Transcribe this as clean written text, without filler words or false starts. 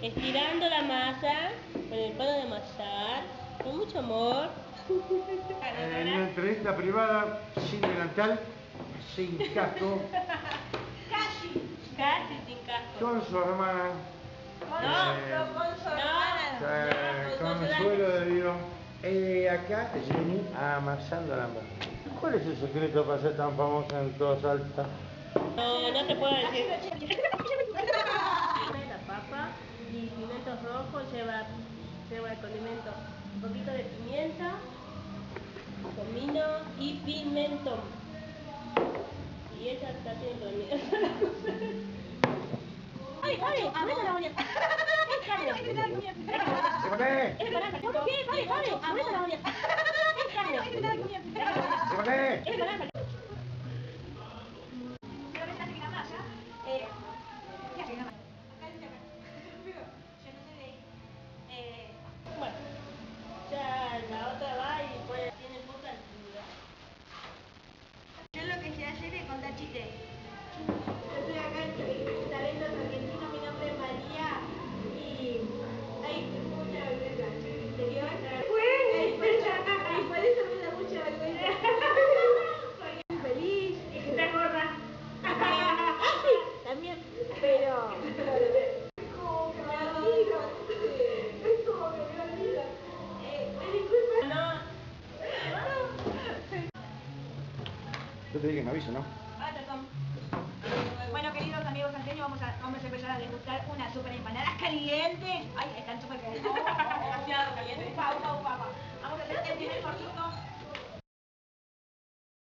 estirando la masa con el palo de amasar, con mucho amor. En una entrevista privada, sin delantal, sin casco, Casi sin casco. con su hermana, Con su hermana. Consuelo de Dios. Acá Jenny amasando la masa. ¿Cuál es el secreto para ser tan famosa en toda Salta? No te puedo decir. La papa y pimientos rojos lleva el condimento. Un poquito de pimienta, comino y pimentón. Y ella está haciendo mierda. ¡Ay, Fabi! ¡Abrete la uña! ¡Es carne! ¿Cómo que? ¡Fabi! ¡Abrete la uña! ¡Es carne! ¡Es naranja! Bueno, ya la otra va y pues tiene poca altura. Yo lo que sé hacer es contar chistes. Yo estoy acá en Talentos Argentinos, mi nombre es María y hay mucha vergüenza en el interior. Y por eso me da mucha vergüenza. Porque estoy feliz, está gorda. Sí, también, pero... Es como que me olvido. Es como que me olvido. Me disculpa. No. Yo te dije que me avise, ¿no? Bueno, queridos amigos salteños, vamos a empezar a degustar una super empanada caliente. Ay,